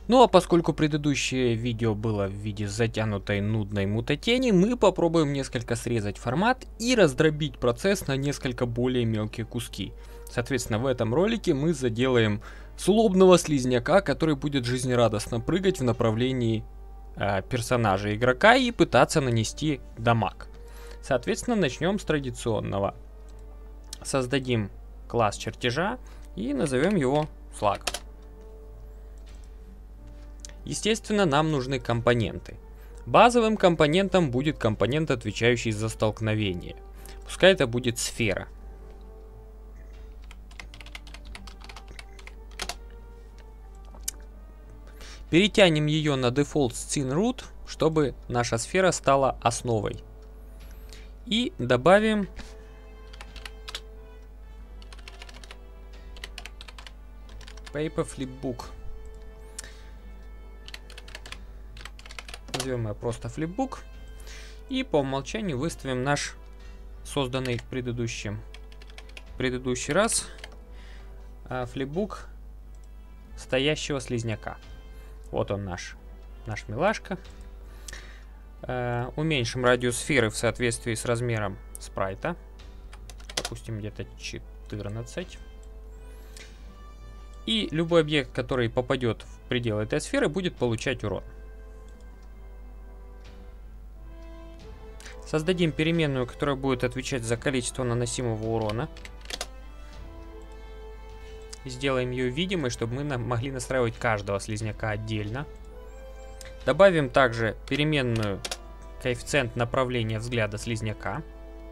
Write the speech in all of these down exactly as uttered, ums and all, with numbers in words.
Ну а поскольку предыдущее видео было в виде затянутой нудной мутатени, мы попробуем несколько срезать формат и раздробить процесс на несколько более мелкие куски. Соответственно, в этом ролике мы заделаем злобного слизняка, который будет жизнерадостно прыгать в направлении э, персонажа игрока и пытаться нанести дамаг. Соответственно, начнем с традиционного. Создадим класс чертежа и назовем его флаг. Естественно, нам нужны компоненты. Базовым компонентом будет компонент, отвечающий за столкновение. Пускай это будет сфера. Перетянем ее на Default Scene Root, чтобы наша сфера стала основой. И добавим Paper Flipbook. Назовем ее просто Flipbook. И по умолчанию выставим наш созданный в предыдущем, предыдущий раз Flipbook стоящего слизняка. Вот он наш, наш милашка. Э, уменьшим радиус сферы в соответствии с размером спрайта. Допустим, где-то четырнадцать. И любой объект, который попадет в пределы этой сферы, будет получать урон. Создадим переменную, которая будет отвечать за количество наносимого урона. Сделаем ее видимой, чтобы мы могли настраивать каждого слизняка отдельно. Добавим также переменную коэффициент направления взгляда слизняка.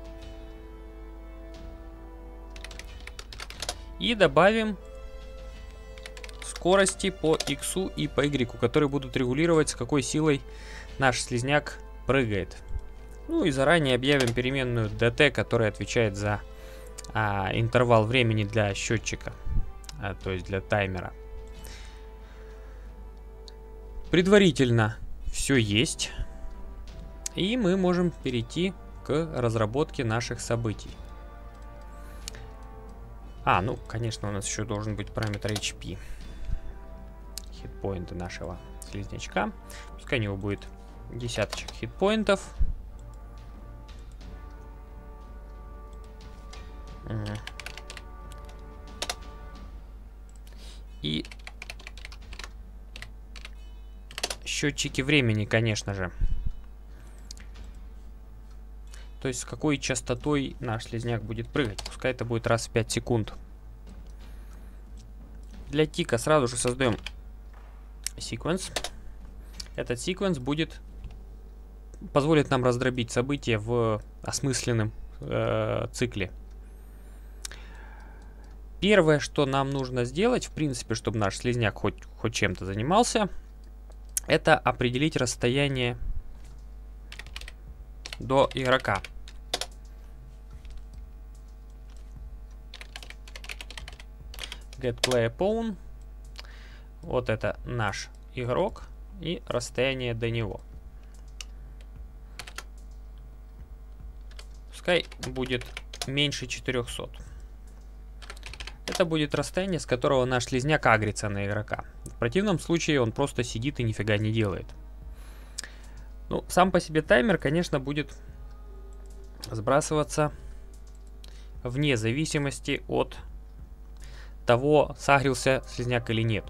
И добавим скорости по X и по Y, которые будут регулировать, с какой силой наш слизняк прыгает. Ну и заранее объявим переменную dt, которая отвечает за а, интервал времени для счетчика. А, то есть для таймера. Предварительно все есть. И мы можем перейти к разработке наших событий. А, ну, конечно, у нас еще должен быть параметр эйч пи. Хитпоинты нашего слизнячка. Пускай у него будет десяточек хитпоинтов. И счетчики времени, конечно же. То есть с какой частотой наш слизняк будет прыгать. Пускай это будет раз в пять секунд. Для тика сразу же создаем sequence. Этот sequence будет позволит нам раздробить события в осмысленном э, цикле. Первое, что нам нужно сделать, в принципе, чтобы наш слизняк хоть, хоть чем-то занимался, это определить расстояние до игрока. GetPlayPwn. Вот это наш игрок и расстояние до него. Пускай будет меньше четырёхсот. Это будет расстояние, с которого наш слизняк агрится на игрока. В противном случае он просто сидит и нифига не делает. Ну, сам по себе таймер, конечно, будет сбрасываться вне зависимости от того, сагрился слизняк или нет.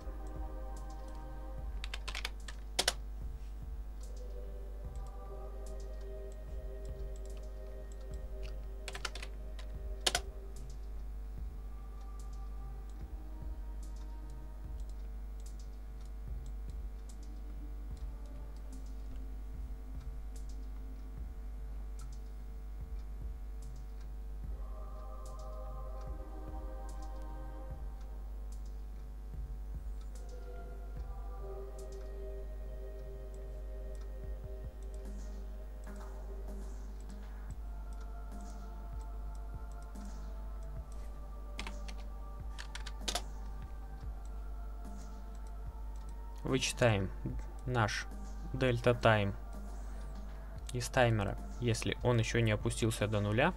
Вычитаем наш дельта тайм из таймера, если он еще не опустился до нуля.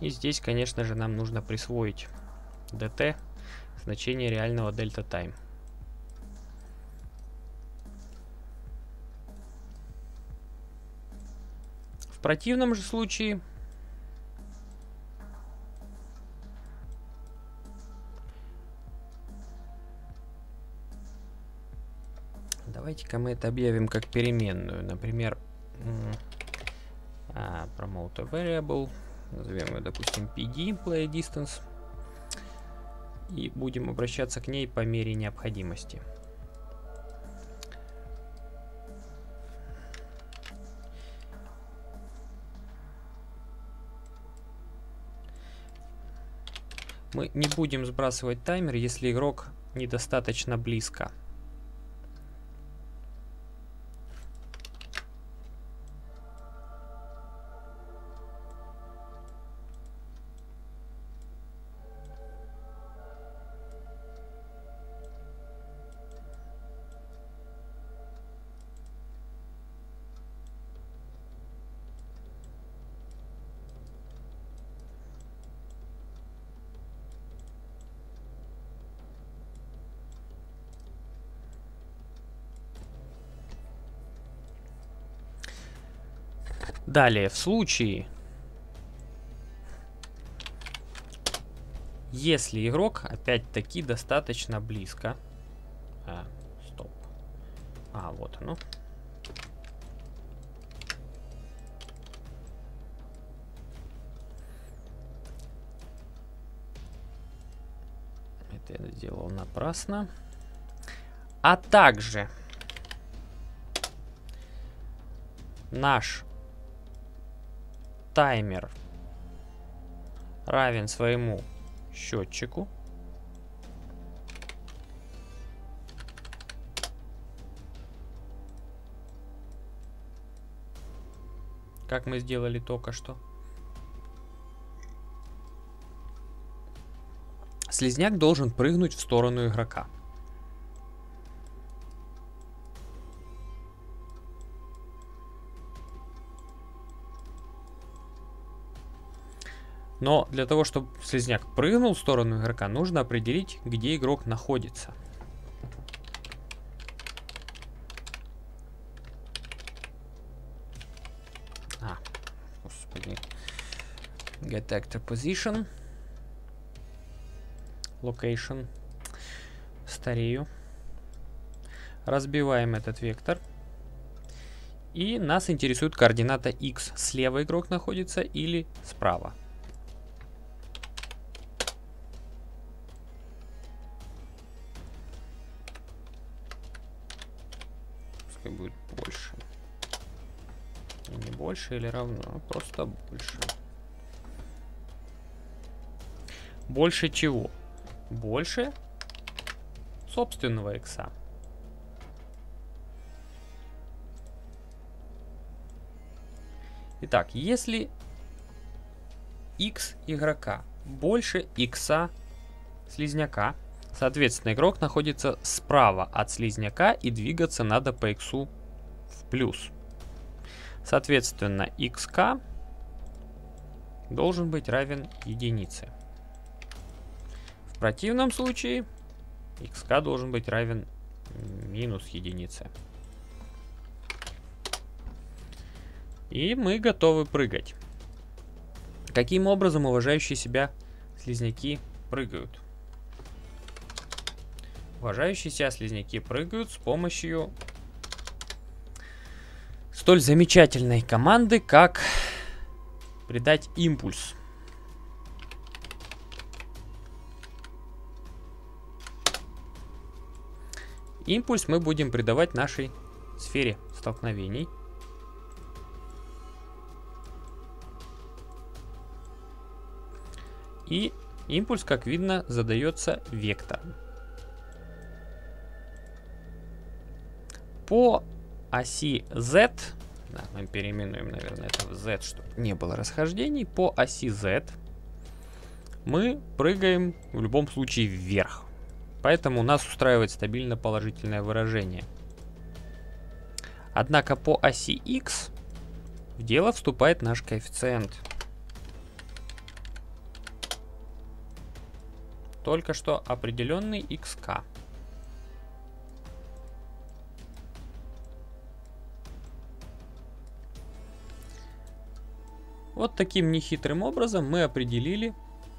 И здесь, конечно же, нам нужно присвоить dt значение реального дельта тайм. В противном же случае давайте-ка мы это объявим как переменную. Например, а, promote a variable. Назовем ее, допустим, пи ди, play distance. И будем обращаться к ней по мере необходимости. Мы не будем сбрасывать таймер, если игрок недостаточно близко. Далее, в случае, если игрок опять-таки достаточно близко. А, стоп. А, вот оно. Это я сделал напрасно. А также наш таймер равен своему счетчику. Как мы сделали только что. Слизняк должен прыгнуть в сторону игрока. Но для того, чтобы слизняк прыгнул в сторону игрока, нужно определить, где игрок находится. А, господи. Get actor position. Location. Старею. Разбиваем этот вектор. И нас интересует координата x. Слева игрок находится или справа. Будет больше. И не больше или равно, а просто больше. Больше чего? Больше собственного икса. Итак, если x игрока больше икса слизняка, соответственно, игрок находится справа от слизняка и двигаться надо по иксу в плюс. Соответственно, xk должен быть равен единице. В противном случае xk должен быть равен минус единице. И мы готовы прыгать. Каким образом уважающие себя слизняки прыгают? Уважающие себя слизняки прыгают с помощью столь замечательной команды, как придать импульс. Импульс мы будем придавать нашей сфере столкновений. И импульс, как видно, задается вектором. По оси Z, да, мы переименуем, наверное, это в Z, чтобы не было расхождений. По оси Z мы прыгаем в любом случае вверх. Поэтому нас устраивает стабильно положительное выражение. Однако по оси X в дело вступает наш коэффициент. только что определенный икс кей. Вот таким нехитрым образом мы определили,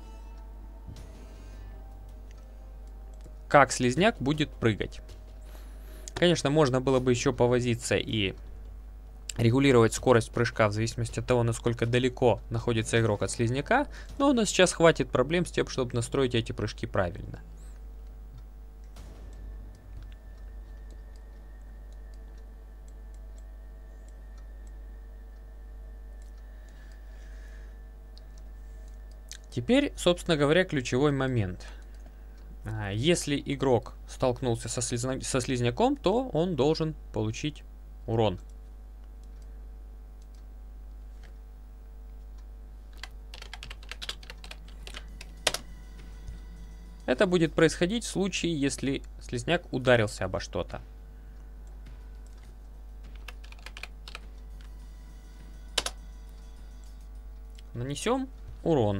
как слизняк будет прыгать. Конечно, можно было бы еще повозиться и регулировать скорость прыжка в зависимости от того, насколько далеко находится игрок от слизняка, но у нас сейчас хватит проблем с тем, чтобы настроить эти прыжки правильно. Теперь, собственно говоря, ключевой момент. Если игрок столкнулся со, слизня... со слизняком, то он должен получить урон. Это будет происходить в случае, если слизняк ударился обо что-то. Нанесем урон.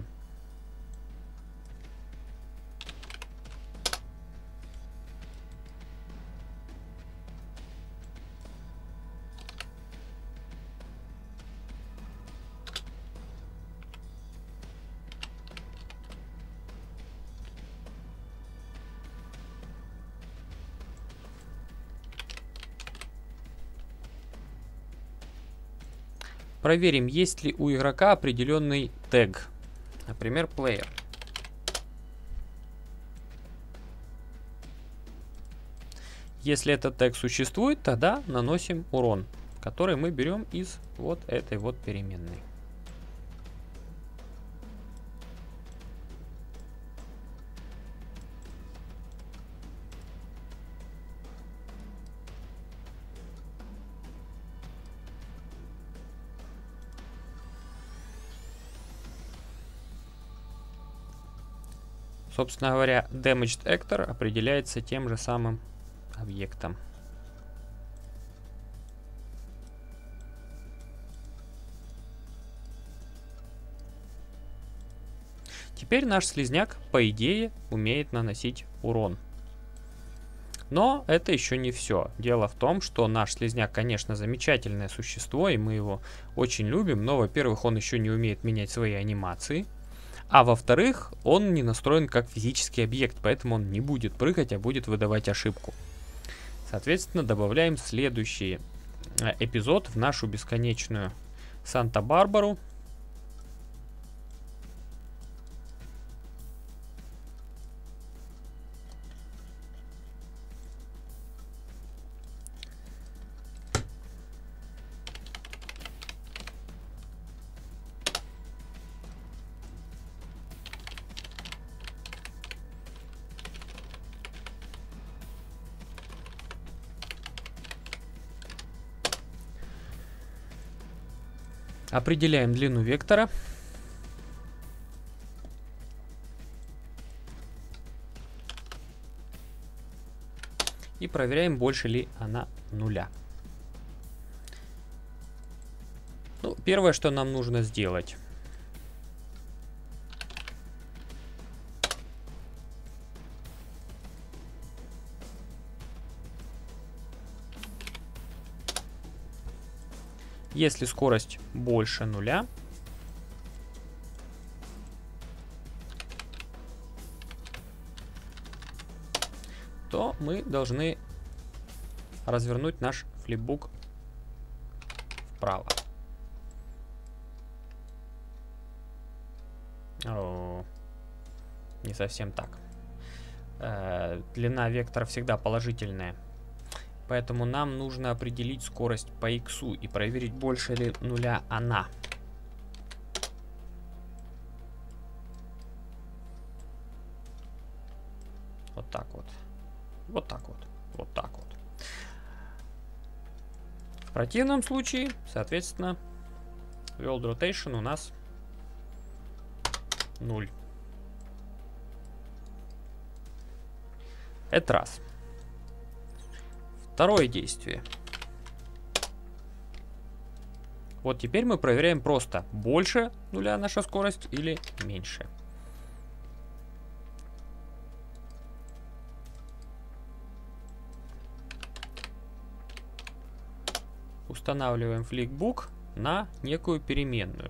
Проверим, есть ли у игрока определенный тег, например, player. Если этот тег существует, тогда наносим урон, который мы берем из вот этой вот переменной. Собственно говоря, Damaged Actor определяется тем же самым объектом. Теперь наш слизняк, по идее, умеет наносить урон. Но это еще не все. Дело в том, что наш слизняк, конечно, замечательное существо, и мы его очень любим, но, во-первых, он еще не умеет менять свои анимации. А во-вторых, он не настроен как физический объект, поэтому он не будет прыгать, а будет выдавать ошибку. Соответственно, добавляем следующий эпизод в нашу бесконечную Санта-Барбару. Определяем длину вектора. И проверяем, больше ли она нуля. Ну, первое, что нам нужно сделать. Если скорость больше нуля, то мы должны развернуть наш флипбук вправо. О, не совсем так. Э, длина вектора всегда положительная. Поэтому нам нужно определить скорость по икс и проверить, больше ли нуля она. Вот так вот. Вот так вот. Вот так вот. В противном случае, соответственно, World Rotation у нас ноль. Это раз. Второе действие. Вот теперь мы проверяем просто, больше нуля наша скорость или меньше. устанавливаем Flipbook на некую переменную.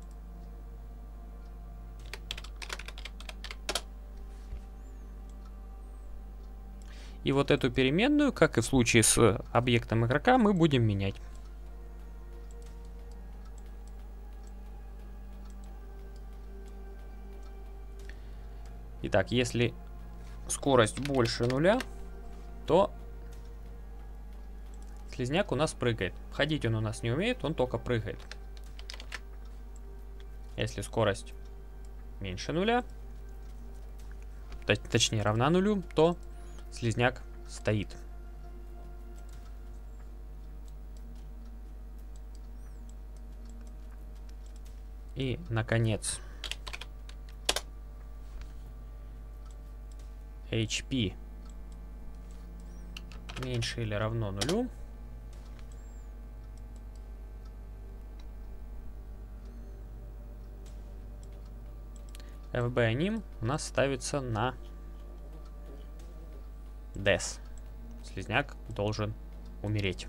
И вот эту переменную, как и в случае с объектом игрока, мы будем менять. Итак, если скорость больше нуля, то слизняк у нас прыгает. Ходить он у нас не умеет, он только прыгает. Если скорость меньше нуля, точнее равна нулю, то слизняк стоит. И, наконец, эйч пи меньше или равно нулю. эф би anim у нас ставится на death. Слизняк должен умереть.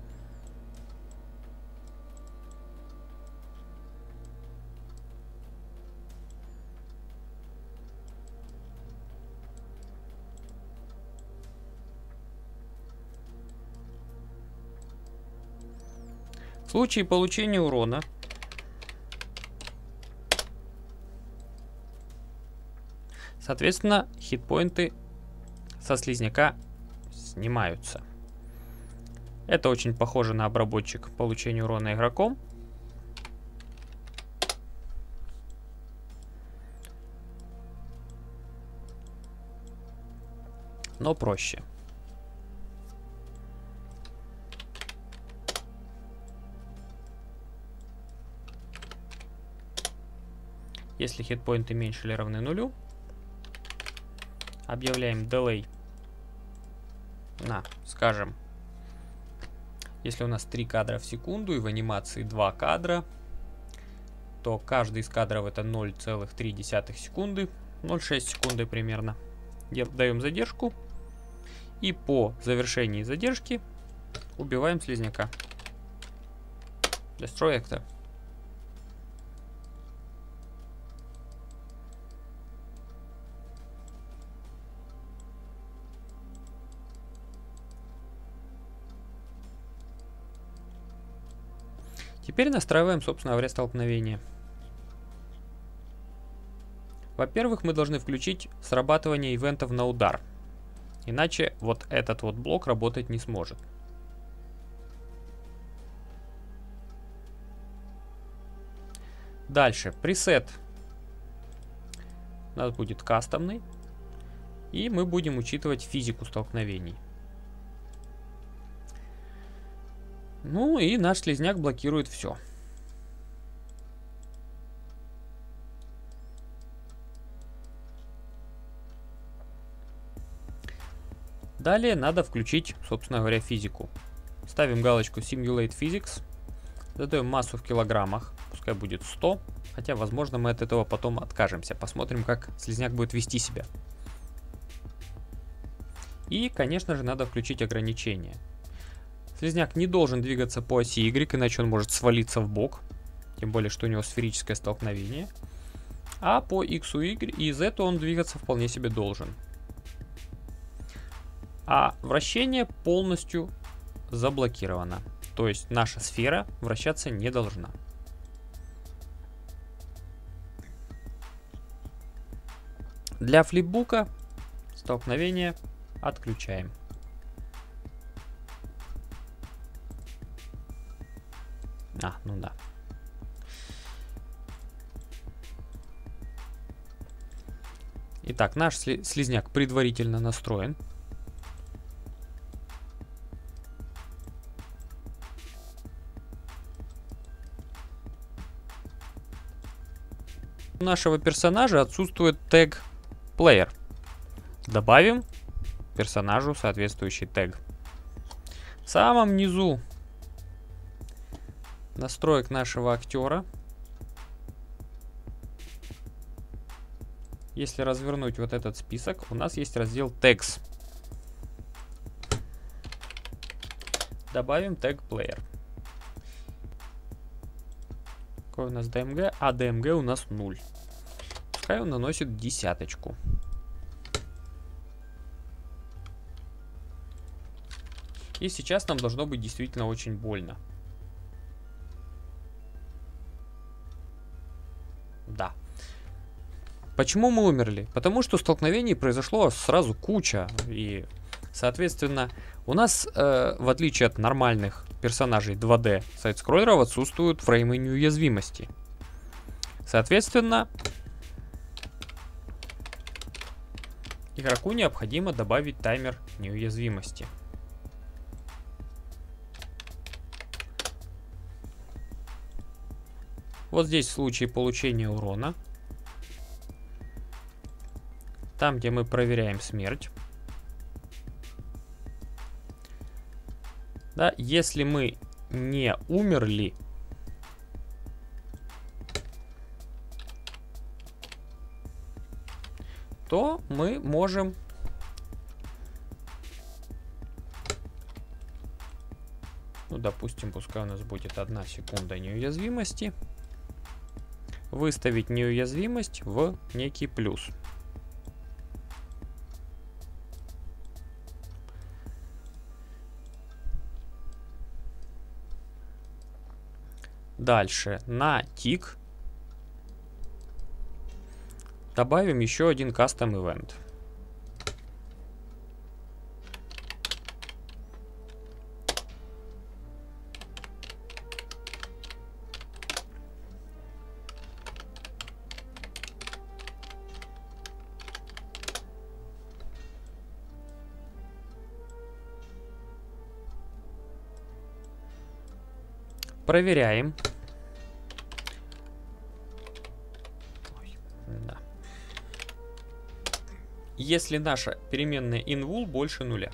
В случае получения урона соответственно хитпоинты со слизняка снимаются. Это очень похоже на обработчик получения урона игроком. Но проще. Если хитпоинты меньше или равны нулю, объявляем delay на, скажем, если у нас три кадра в секунду и в анимации два кадра, то каждый из кадров это ноль целых три десятых секунды, ноль целых шесть секунды примерно. Даем задержку и по завершении задержки убиваем слизняка. Destroy actor. Теперь настраиваем, собственно говоря, столкновение. Во-первых, мы должны включить срабатывание ивентов на удар. Иначе вот этот вот блок работать не сможет. Дальше, пресет у нас будет кастомный. И мы будем учитывать физику столкновений. Ну и наш слизняк блокирует все. Далее надо включить, собственно говоря, физику. Ставим галочку Simulate Physics. Задаем массу в килограммах. Пускай будет сто. Хотя, возможно, мы от этого потом откажемся. Посмотрим, как слизняк будет вести себя. И, конечно же, надо включить ограничения. Слизняк не должен двигаться по оси Y, иначе он может свалиться в бок. Тем более, что у него сферическое столкновение. А по X, Y и Z он двигаться вполне себе должен. А вращение полностью заблокировано. То есть наша сфера вращаться не должна. Для флипбука столкновение отключаем. А, ну да. Итак, наш слизняк предварительно настроен. У нашего персонажа отсутствует тег player. Добавим персонажу соответствующий тег. В самом низу настроек нашего актера. Если развернуть вот этот список, у нас есть раздел Tags. Добавим тег player. Какой у нас ДМГ? А ДМГ у нас ноль. Пускай он наносит десяточку. И сейчас нам должно быть действительно очень больно. Да. Почему мы умерли? Потому что столкновений произошло сразу куча. И, соответственно, у нас, э, в отличие от нормальных персонажей два дэ сайд-скроллеров, отсутствуют фреймы неуязвимости. Соответственно, игроку необходимо добавить таймер неуязвимости. Вот здесь в случае получения урона. Там, где мы проверяем смерть. Да, если мы не умерли, то мы можем ну, допустим, пускай у нас будет одна секунда неуязвимости. Выставить неуязвимость в некий плюс. Дальше на тик добавим еще один custom event. Проверяем. Ой, да. Если наша переменная invul больше нуля.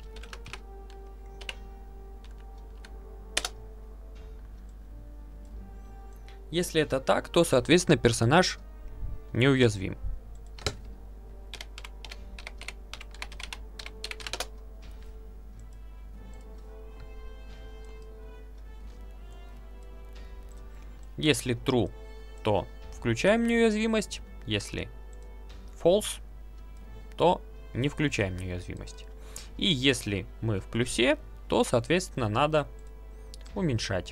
Если это так, то, соответственно, персонаж неуязвим. Если true, то включаем неуязвимость. Если false, то не включаем неуязвимость. И если мы в плюсе, то, соответственно, надо уменьшать.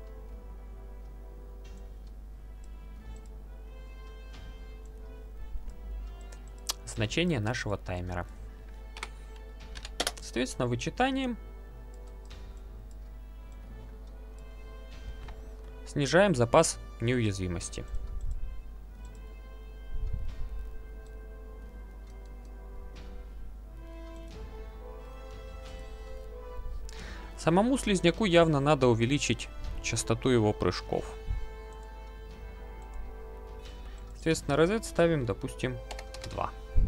Значение нашего таймера. Соответственно, вычитанием снижаем запас неуязвимости. Самому слизняку явно надо увеличить частоту его прыжков. Соответственно, reset ставим, допустим, два.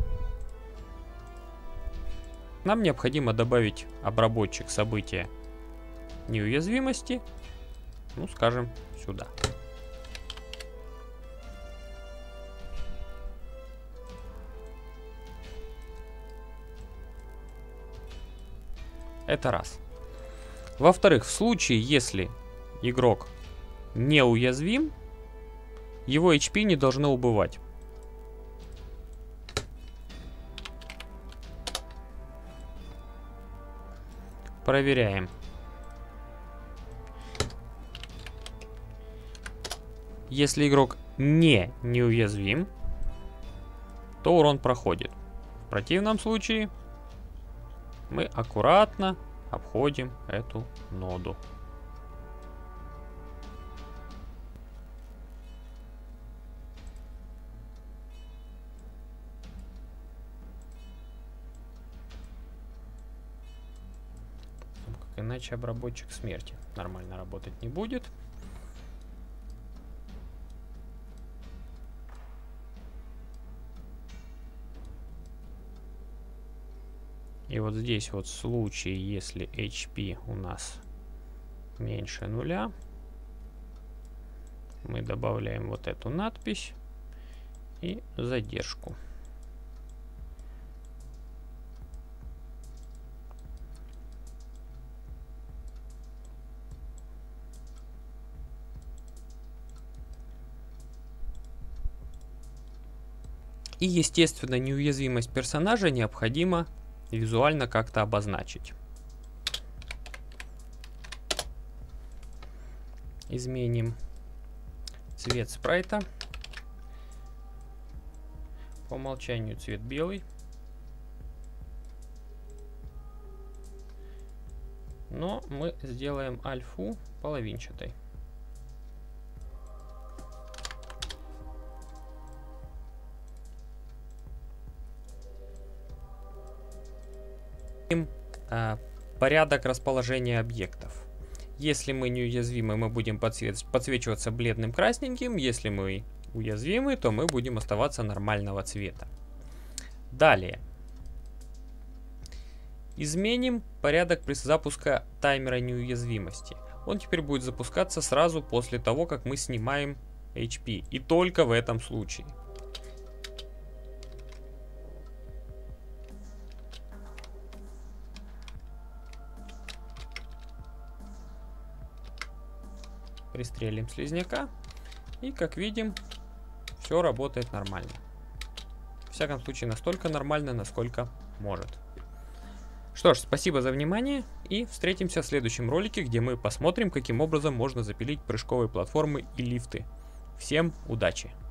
Нам необходимо добавить обработчик события неуязвимости, ну, скажем, сюда. Это раз. Во-вторых, в случае, если игрок неуязвим, его эйч пи не должно убывать. Проверяем. Если игрок не неуязвим, то урон проходит. В противном случае мы аккуратно обходим эту ноду. Иначе обработчик смерти нормально работать не будет. И вот здесь вот в случае, если эйч пи у нас меньше нуля, мы добавляем вот эту надпись и задержку. И, естественно, неуязвимость персонажа необходимо визуально как-то обозначить. Изменим цвет спрайта. По умолчанию цвет белый. Но мы сделаем альфу половинчатой. А, порядок расположения объектов. Если мы неуязвимы, мы будем подсвет... подсвечиваться бледным красненьким. Если мы уязвимы, то мы будем оставаться нормального цвета. Далее. Изменим порядок при запуске таймера неуязвимости. Он теперь будет запускаться сразу после того, как мы снимаем эйч пи. И только в этом случае. Пристрелим слизняка. И, как видим, все работает нормально. В всяком случае, настолько нормально, насколько может. Что ж, спасибо за внимание. И встретимся в следующем ролике, где мы посмотрим, каким образом можно запилить прыжковые платформы и лифты. Всем удачи!